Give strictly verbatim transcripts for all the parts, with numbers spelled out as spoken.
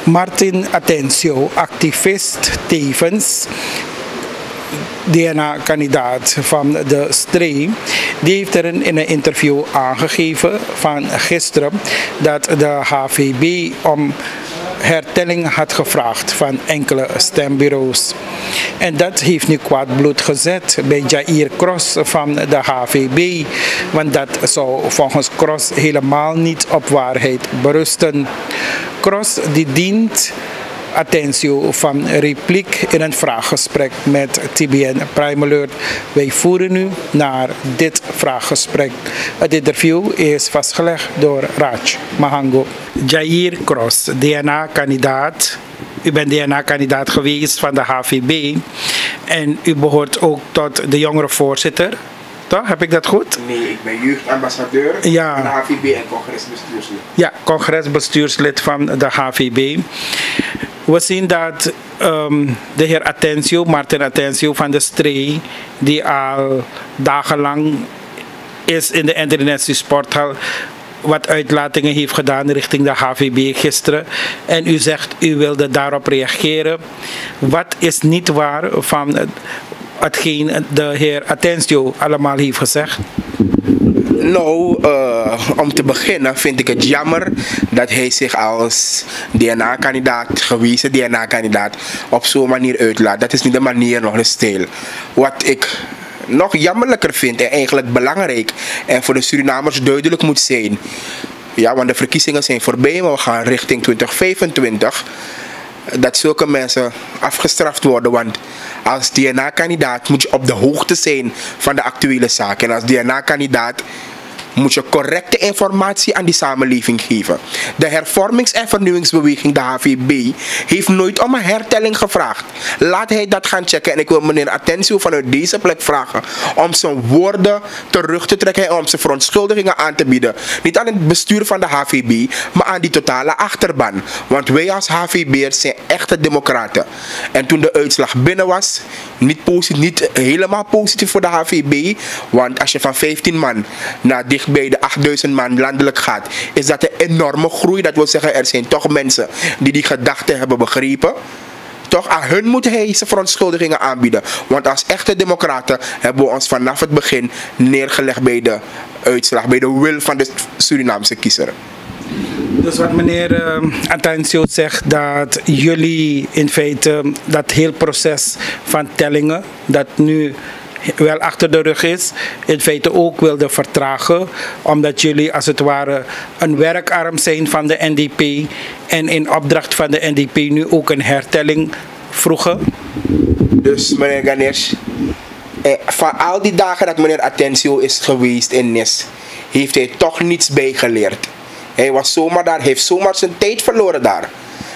Martin Atencio, activist tevens D N A-kandidaat van de S T R E, die heeft er in een interview aangegeven van gisteren dat de H V B om hertelling had gevraagd van enkele stembureaus. En dat heeft nu kwaad bloed gezet bij Jair Cross van de H V B, want dat zou volgens Cross helemaal niet op waarheid berusten. Cross die dient Atencio van repliek in een vraaggesprek met T B N Prime Alert. Wij voeren nu naar dit vraaggesprek. Het interview is vastgelegd door Raj Mahango. Jair Cross, D N A-kandidaat. U bent D N A-kandidaat geweest van de H V B en u behoort ook tot de jongere voorzitter. Toch? Heb ik dat goed? Nee, ik ben jeugdambassadeur ja. van de H V B en congresbestuurslid. Ja, congresbestuurslid van de H V B. We zien dat um, de heer Atencio, Martin Atencio van de S T R E, die al dagenlang is in de Internationale Sporthal, wat uitlatingen heeft gedaan richting de H V B gisteren. En u zegt, u wilde daarop reageren. Wat is niet waar van hetgeen de heer Atencio allemaal heeft gezegd? Nou, uh, om te beginnen vind ik het jammer dat hij zich als D N A-kandidaat, gewezen D N A-kandidaat, op zo'n manier uitlaat. Dat is niet de manier, nog de stijl. Wat ik nog jammerlijker vind en eigenlijk belangrijk en voor de Surinamers duidelijk moet zijn. Ja, want de verkiezingen zijn voorbij, maar we gaan richting twintig vijfentwintig. Dat zulke mensen afgestraft worden, want als D N A-kandidaat moet je op de hoogte zijn van de actuele zaak. En als D N A-kandidaat moet je correcte informatie aan die samenleving geven. De hervormings- en vernieuwingsbeweging, de H V B, heeft nooit om een hertelling gevraagd. Laat hij dat gaan checken. En ik wil meneer Atencio vanuit deze plek vragen om zijn woorden terug te trekken en om zijn verontschuldigingen aan te bieden. Niet aan het bestuur van de H V B, maar aan die totale achterban. Want wij als H V B'ers zijn echte democraten. En toen de uitslag binnen was, niet, positief, niet helemaal positief voor de H V B, want als je van vijftien man naar dicht bij de achtduizend man landelijk gaat, is dat een enorme groei. Dat wil zeggen, er zijn toch mensen die die gedachte hebben begrepen. Toch, aan hun moet hij zijn verontschuldigingen aanbieden. Want als echte democraten hebben we ons vanaf het begin neergelegd bij de uitslag, bij de wil van de Surinaamse kiezer. Dus wat meneer uh, Atencio zegt, dat jullie in feite dat heel proces van tellingen, dat nu wel achter de rug is, in feite ook wilde vertragen, omdat jullie als het ware een werkarm zijn van de N D P en in opdracht van de N D P nu ook een hertelling vroegen? Dus meneer Ganesh, eh, van al die dagen dat meneer Atencio is geweest in Nis, heeft hij toch niets bijgeleerd. Hij was zomaar daar, heeft zomaar zijn tijd verloren daar.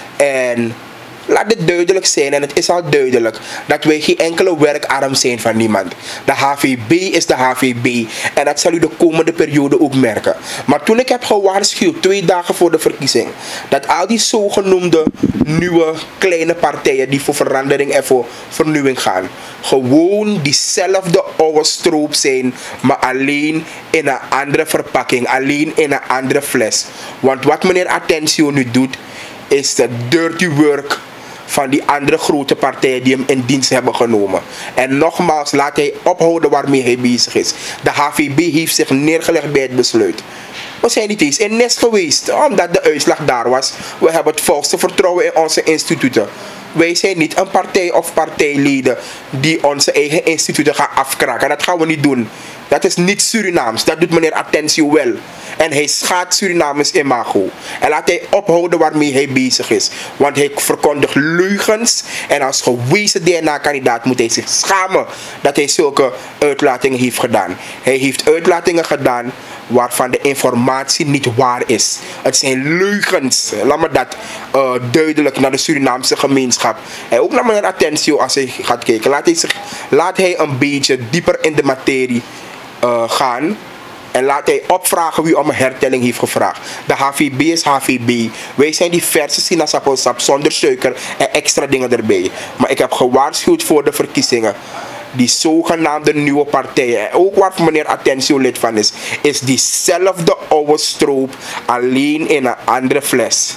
En laat dit duidelijk zijn, en het is al duidelijk, dat wij geen enkele werkarm zijn van niemand. De H V B is de H V B en dat zal u de komende periode ook merken. Maar toen ik heb gewaarschuwd, twee dagen voor de verkiezing, dat al die zogenoemde nieuwe kleine partijen die voor verandering en voor vernieuwing gaan, gewoon diezelfde oude stroop zijn, maar alleen in een andere verpakking, alleen in een andere fles. Want wat meneer Atencio nu doet, is de dirty work van die andere grote partijen die hem in dienst hebben genomen. En nogmaals, laat hij ophouden waarmee hij bezig is. De H V B heeft zich neergelegd bij het besluit. We zijn niet eens in Nest geweest, omdat de uitslag daar was. We hebben het volste vertrouwen in onze instituten. Wij zijn niet een partij of partijleden die onze eigen instituten gaan afkraken. Dat gaan we niet doen. Dat is niet Surinaams. Dat doet meneer Atencio wel. En hij schaadt Surinamers imago. En laat hij ophouden waarmee hij bezig is. Want hij verkondigt leugens. En als gewezen D N A-kandidaat moet hij zich schamen dat hij zulke uitlatingen heeft gedaan. Hij heeft uitlatingen gedaan waarvan de informatie niet waar is. Het zijn leugens. Laat me dat uh, duidelijk naar de Surinaamse gemeenschap. En ook naar meneer Atencio als hij gaat kijken. Laat hij, zich, laat hij een beetje dieper in de materie uh, gaan. En laat hij opvragen wie om een hertelling heeft gevraagd. De H V B is H V B. Wij zijn die verse sinaasappelsap zonder suiker en extra dingen erbij. Maar ik heb gewaarschuwd voor de verkiezingen. Die zogenaamde nieuwe partijen, en ook waar meneer Atencio lid van is, is diezelfde oude stroop, alleen in een andere fles.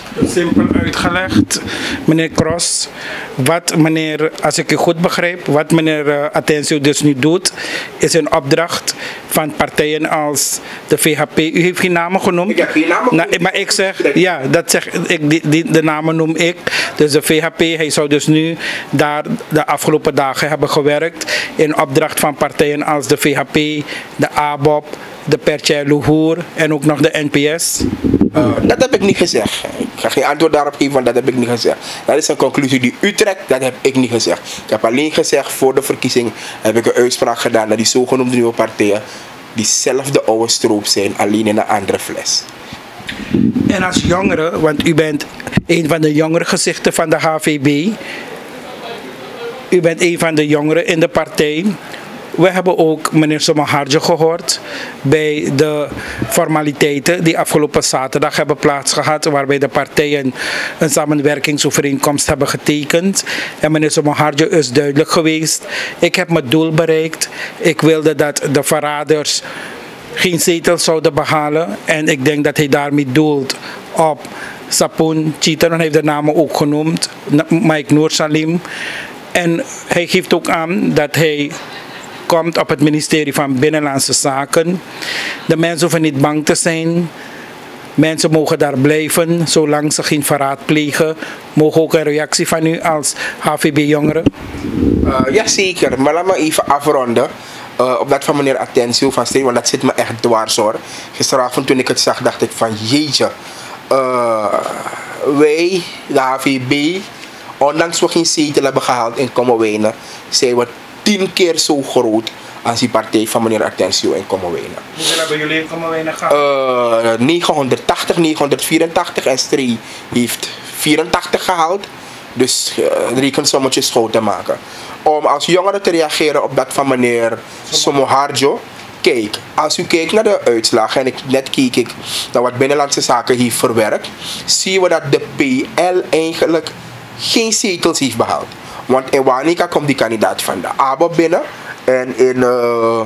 Simpel uitgelegd, meneer Cross. Wat meneer, als ik u goed begrijp, wat meneer uh, Attencio dus nu doet, is een opdracht van partijen als de V H P. U heeft geen namen genoemd. Ik heb geen namen genoemd. Nou, maar ik zeg, ja, dat zeg ik, die, die, de namen noem ik. Dus de V H P, hij zou dus nu daar de afgelopen dagen hebben gewerkt in opdracht van partijen als de V H P, de A B O P, de Pertje Luhur en ook nog de N P S. Uh, dat heb ik niet gezegd. Ik ga geen antwoord daarop geven, want dat heb ik niet gezegd. Dat is een conclusie die u trekt, dat heb ik niet gezegd. Ik heb alleen gezegd, voor de verkiezing heb ik een uitspraak gedaan dat die zogenoemde nieuwe partijen diezelfde oude stroop zijn, alleen in een andere fles. En als jongere, want u bent een van de jongere gezichten van de H V B. U bent een van de jongeren in de partij. We hebben ook meneer Somoharjo gehoord bij de formaliteiten die afgelopen zaterdag hebben plaatsgehad, waarbij de partijen een samenwerkingsovereenkomst hebben getekend. En meneer Somoharjo is duidelijk geweest: ik heb mijn doel bereikt. Ik wilde dat de verraders geen zetels zouden behalen. En ik denk dat hij daarmee doelt op Sapun Chitaron, hij heeft de namen ook genoemd, Mike Noor Salim. En hij geeft ook aan dat hij komt op het ministerie van Binnenlandse Zaken. De mensen hoeven niet bang te zijn. Mensen mogen daar blijven, zolang ze geen verraad plegen. Mogen ook een reactie van u als H V B-jongeren? Uh, Jazeker, maar laat me even afronden. Uh, op dat van meneer Attencio van Steen, want dat zit me echt dwars hoor. Gisteravond toen ik het zag, dacht ik van jeetje. Uh, wij, de H V B, ondanks we geen zetel hebben gehaald in Kommerwijnen, zijn we tien keer zo groot als die partij van meneer Attencio in Kommerwijnen. Hoeveel hebben jullie in Kommerwijnen gehad? Uh, negenhonderdtachtig, negenhonderdvierentachtig en Stree heeft vierentachtig gehaald. Dus uh, rekensommetjes schoon te maken. Om als jongere te reageren op dat van meneer Somoharjo. Kijk, als u kijkt naar de uitslagen, en ik, net keek ik naar wat Binnenlandse Zaken heeft verwerkt, zien we dat de P L eigenlijk geen zetels heeft behaald. Want in Wanica komt die kandidaat van de A B O P binnen. En in uh,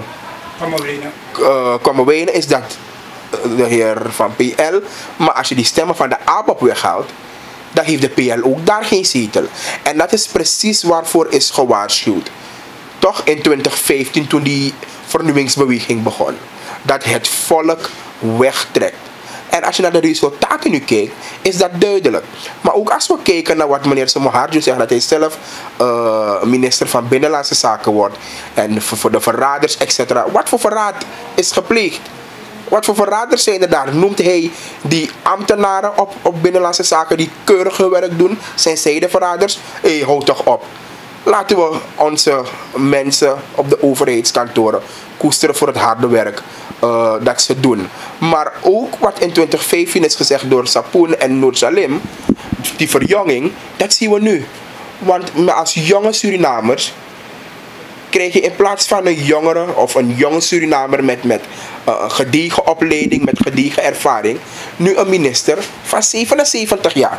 uh, Kommerwijnen is dat de heer van P L. Maar als je die stemmen van de A B O P weghaalt, dan heeft de P L ook daar geen zetel. En dat is precies waarvoor is gewaarschuwd. Toch in twintig vijftien, toen die vernieuwingsbeweging begon. Dat het volk wegtrekt. En als je naar de resultaten nu kijkt, is dat duidelijk. Maar ook als we kijken naar wat meneer Somoharjo zegt, dat hij zelf uh, minister van Binnenlandse Zaken wordt. En voor de verraders, et cetera. Wat voor verraad is gepleegd? Wat voor verraders zijn er daar? Noemt hij die ambtenaren op, op Binnenlandse Zaken die keurige werk doen? Zijn zij de verraders? Hé, hey, houd toch op. Laten we onze mensen op de overheidskantoren koesteren voor het harde werk uh, dat ze doen. Maar ook wat in twintig vijftien is gezegd door Sapun en Noor Salim, die verjonging, dat zien we nu. Want als jonge Surinamers krijg je in plaats van een jongere of een jonge Surinamer met, met uh, gedegen opleiding, met gedegen ervaring, nu een minister van zevenenzeventig jaar.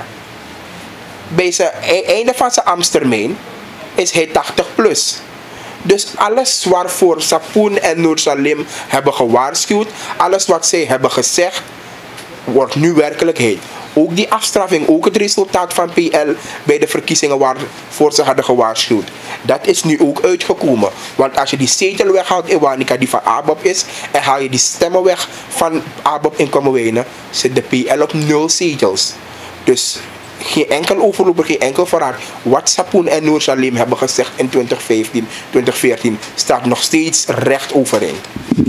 Bij zijn einde van zijn ambtstermijn is hij tachtig plus. Dus alles waarvoor Sapun en Noor Salim hebben gewaarschuwd, alles wat zij hebben gezegd, wordt nu werkelijkheid. Ook die afstraffing, ook het resultaat van P L bij de verkiezingen waarvoor ze hadden gewaarschuwd. Dat is nu ook uitgekomen. Want als je die zetel weghaalt in Wanica die van A B O P is, en haal je die stemmen weg van A B O P in Kommerwijnen, zit de P L op nul zetels. Dus geen enkel overloper, geen enkel verraad. Wat Sapun en Noor Salim hebben gezegd in twintig vijftien, twintig veertien staat nog steeds recht overeind.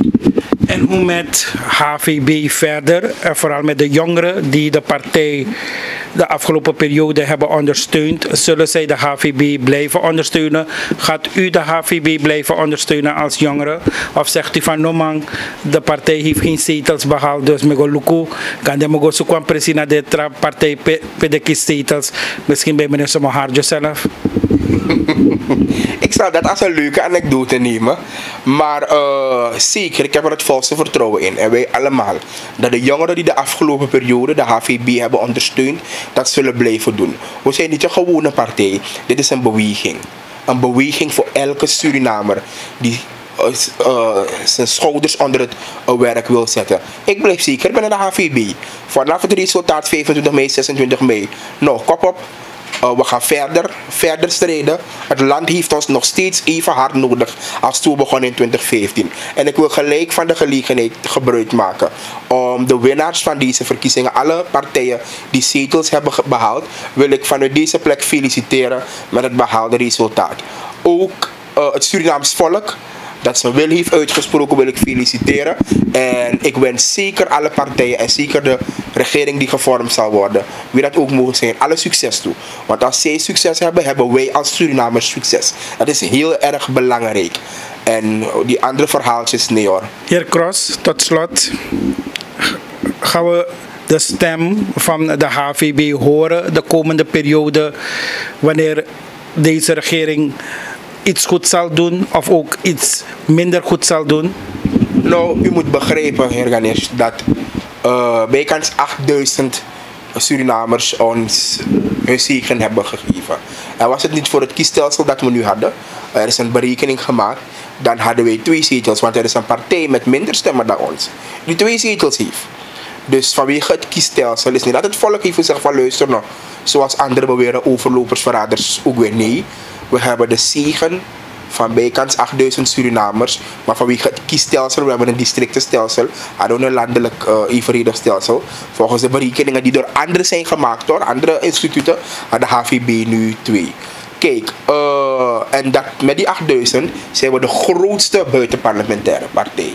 En hoe met H V B verder, en vooral met de jongeren die de partij de afgelopen periode hebben ondersteund, zullen zij de H V B blijven ondersteunen? Gaat u de H V B blijven ondersteunen als jongeren? Of zegt u van no man, de partij heeft geen zetels behaald, dus me go luku, kan de me go zoeken precies naar de partij pedekis zetels, misschien bij meneer Somoharjo zelf? Ik zou dat als een leuke anekdote nemen. Maar uh, zeker, ik heb er het volste vertrouwen in. En wij allemaal. Dat de jongeren die de afgelopen periode de H V B hebben ondersteund, dat zullen blijven doen. We zijn niet een gewone partij. Dit is een beweging. Een beweging voor elke Surinamer die uh, uh, zijn schouders onder het uh, werk wil zetten. Ik blijf zeker binnen de H V B. Vanaf het resultaat vijfentwintig mei, zesentwintig mei. Nou, kop op. Uh, we gaan verder, verder strijden. Het land heeft ons nog steeds even hard nodig als toen we begonnen in twintig vijftien. En ik wil gelijk van de gelegenheid gebruik maken om de winnaars van deze verkiezingen, alle partijen die zetels hebben behaald, wil ik vanuit deze plek feliciteren met het behaalde resultaat. Ook uh, het Surinaams volk dat zijn wil heeft uitgesproken, wil ik feliciteren. En ik wens zeker alle partijen en zeker de regering die gevormd zal worden, wie dat ook mogen zijn, alle succes toe. Want als zij succes hebben, hebben wij als Surinamers succes. Dat is heel erg belangrijk. En die andere verhaaltjes, nee hoor. Heer Cross, tot slot gaan we de stem van de H V B horen de komende periode, wanneer deze regering iets goed zal doen of ook iets minder goed zal doen? Nou, u moet begrijpen, heer Ganesh, dat uh, bijkans achtduizend Surinamers ons hun zegen hebben gegeven. En was het niet voor het kiesstelsel dat we nu hadden, er is een berekening gemaakt, dan hadden wij twee zetels, want er is een partij met minder stemmen dan ons, die twee zetels heeft. Dus vanwege het kiesstelsel is niet dat het volk heeft gezegd van luister nou, zoals anderen beweren, overlopers, verraders, ook weer nee. We hebben de zegen van bijkans achtduizend Surinamers, maar vanwege het kiesstelsel, we hebben een districtenstelsel, hadden we een landelijk uh, evenredig stelsel. Volgens de berekeningen die door anderen zijn gemaakt, door andere instituten, had de H V B nu twee. Kijk, uh, en dat, met die achtduizend zijn we de grootste buitenparlementaire partij.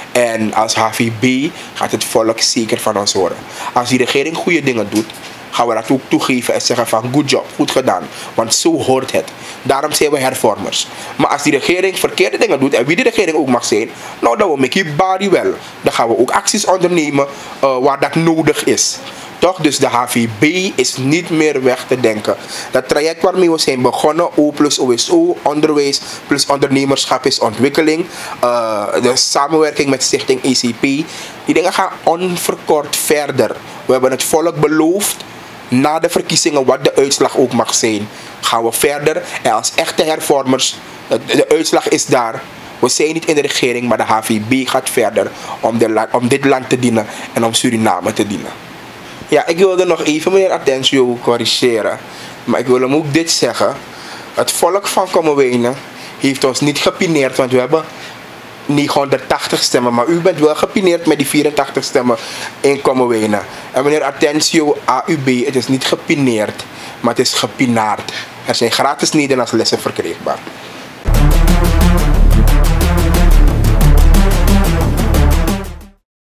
En als H V B gaat het volk zeker van ons horen. Als die regering goede dingen doet, gaan we dat ook toegeven en zeggen van good job, goed gedaan. Want zo hoort het. Daarom zijn we hervormers. Maar als die regering verkeerde dingen doet, en wie die regering ook mag zijn, nou dan we make je body wel. Dan gaan we ook acties ondernemen uh, waar dat nodig is. Toch? Dus de H V B is niet meer weg te denken. Dat traject waarmee we zijn begonnen, O plus O S O, onderwijs plus ondernemerschap is ontwikkeling. Uh, de samenwerking met Stichting E C P. Die dingen gaan onverkort verder. We hebben het volk beloofd, na de verkiezingen, wat de uitslag ook mag zijn, gaan we verder. En als echte hervormers, de, de uitslag is daar. We zijn niet in de regering, maar de H V B gaat verder om, de, om dit land te dienen en om Suriname te dienen. Ja, ik wilde nog even meneer Atencio corrigeren. Maar ik wil hem ook dit zeggen. Het volk van Kommerwijnen heeft ons niet gepineerd, want we hebben negenhonderdtachtig stemmen. Maar u bent wel gepineerd met die vierentachtig stemmen in Kommerwijnen. En meneer Atencio, A U B, het is niet gepineerd, maar het is gepinaard. Er zijn gratis Nederlands lessen verkrijgbaar.